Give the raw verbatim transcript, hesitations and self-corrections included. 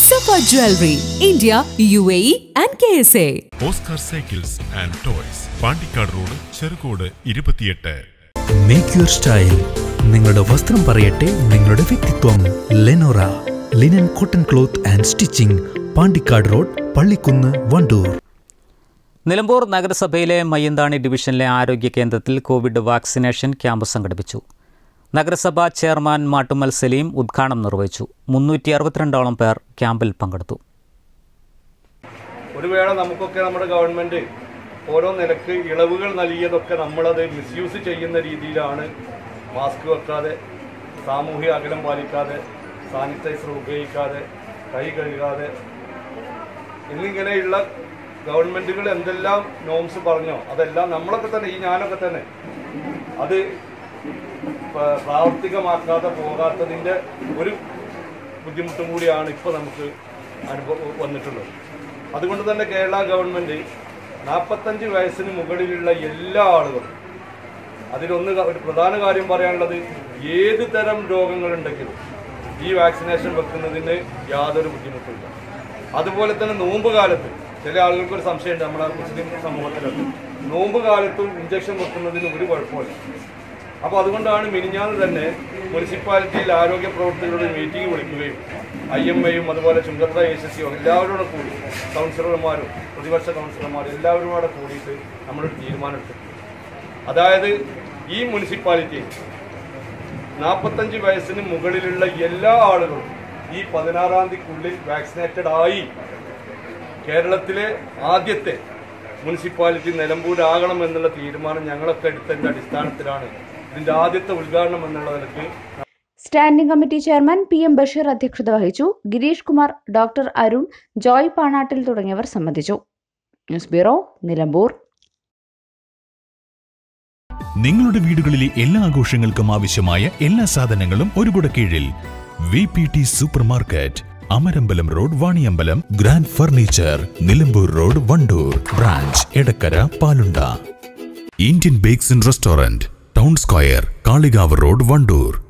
Safa Jewelry, India, U A E and K S A. Oscar Cycles and Toys, Pandikad Road, Cherukode twenty-eight. Make your style. നിങ്ങളുടെ വസ്ത്രം പറയട്ടെ നിങ്ങളുടെ വ്യക്തിത്വം. Lenora linen cotton cloth and stitching, Pandikkad road, Pallikkunnu, Wandoor. Nilambur നഗരസഭയിലെ മയ്യന്താണി ഡിവിഷനിലെ ആരോഗ്യ കേന്ദ്രത്തിൽ Covid vaccination camp സംഘടിപ്പിച്ചു. നഗരസഭാ ചെയർമാൻ മാട്ടുമ്മൽ സലീം ഉദ്ഘാടനം നിർവഹിച്ചു. മുന്നൂറ്റി അറുപത്തിരണ്ടോളം പേർ ക്യാമ്പിൽ പങ്കെടുത്തു. ഒരു വേള നമുക്കൊക്കെ നമ്മുടെ ഗവൺമെൻറ് ഓരോ നിലക്ക് ഇളവുകൾ നൽകിയതൊക്കെ നമ്മളത് മിസ്യൂസ് ചെയ്യുന്ന രീതിയിലാണ്. മാസ്ക് വെക്കാതെ, സാമൂഹിക അകലം പാലിക്കാതെ, സാനിറ്റൈസർ ഉപയോഗിക്കാതെ, കൈ കഴുകാതെ എന്നിങ്ങനെയുള്ള ഗവൺമെൻറ്റുകൾ എന്തെല്ലാം നോംസ് പറഞ്ഞോ അതെല്ലാം നമ്മളൊക്കെ തന്നെ, ഈ ഞാനൊക്കെ തന്നെ അത് പ്രാവർത്തികമാക്കാതെ പോകാത്തതിൻ്റെ ഒരു ബുദ്ധിമുട്ടും കൂടിയാണ് ഇപ്പോൾ നമുക്ക് അനുഭവം വന്നിട്ടുള്ളത്. അതുകൊണ്ട് തന്നെ കേരള ഗവൺമെൻറ് നാൽപ്പത്തഞ്ച് വയസ്സിന് മുകളിലുള്ള എല്ലാ ആളുകളും, അതിലൊന്ന് ഒരു പ്രധാന കാര്യം പറയാനുള്ളത്, ഏത് തരം രോഗങ്ങളുണ്ടെങ്കിലും ഈ വാക്സിനേഷൻ വെക്കുന്നതിന് യാതൊരു ബുദ്ധിമുട്ടില്ല. അതുപോലെ തന്നെ നോമ്പ് കാലത്ത് ചില ആളുകൾക്കൊരു സംശയമുണ്ട്, നമ്മുടെ മുസ്ലിം സമൂഹത്തിലൊക്കെ നോമ്പ് കാലത്തും ഇഞ്ചക്ഷൻ വെക്കുന്നതിന് ഒരു കുഴപ്പമില്ല. അപ്പോൾ അതുകൊണ്ടാണ് മിനിഞ്ഞാന്ന് തന്നെ മുനിസിപ്പാലിറ്റിയിൽ ആരോഗ്യ പ്രവർത്തകരുടെ മീറ്റിംഗ് വിളിക്കുകയും ഐ എം എയും അതുപോലെ ചുങ്കത്ര എ എസ് സിയും എല്ലാവരോടും കൂടി, കൗൺസിലർമാരും പ്രതിപക്ഷ കൗൺസിലർമാരും എല്ലാവരും കൂടെ കൂടിയിട്ട് നമ്മളൊരു തീരുമാനമെടുത്തു. അതായത് ഈ മുനിസിപ്പാലിറ്റിയിൽ നാൽപ്പത്തഞ്ച് വയസ്സിന് മുകളിലുള്ള എല്ലാ ആളുകളും ഈ പതിനാറാം തീയതിക്കുള്ളിൽ വാക്സിനേറ്റഡ് ആയി കേരളത്തിലെ ആദ്യത്തെ മുനിസിപ്പാലിറ്റി നിലമ്പൂരാകണം എന്നുള്ള തീരുമാനം ഞങ്ങളൊക്കെ എടുത്തതിൻ്റെ അടിസ്ഥാനത്തിലാണ് ഇതിൻ്റെ ആദ്യത്തെ ഉദ്ഘാടനം എന്നുള്ള നിലയ്ക്ക്. Standing committee chairman P M Basheer അധ്യക്ഷത വഹിച്ചു. ഗിരീഷ് കുമാർ, ഡോക്ടർ അരുൺ, ജോയ് പാണാട്ടിൽ തുടങ്ങിയവർ സംബന്ധിച്ചു. News bureau, Nilambur. നിങ്ങളുടെ വീടുകളിലെ എല്ലാ ആഘോഷങ്ങൾക്കും ആവശ്യമായ എല്ലാ സാധനങ്ങളും ഒരു കുട കീഴിൽ. V P T supermarket, Amarambalam road, Vaniyambalam. Grand furniture, Nilambur road, Wandoor. Branch Edakkara, Palunda. Indian bakes and restaurant, town square, Kalikavu road, Wandoor.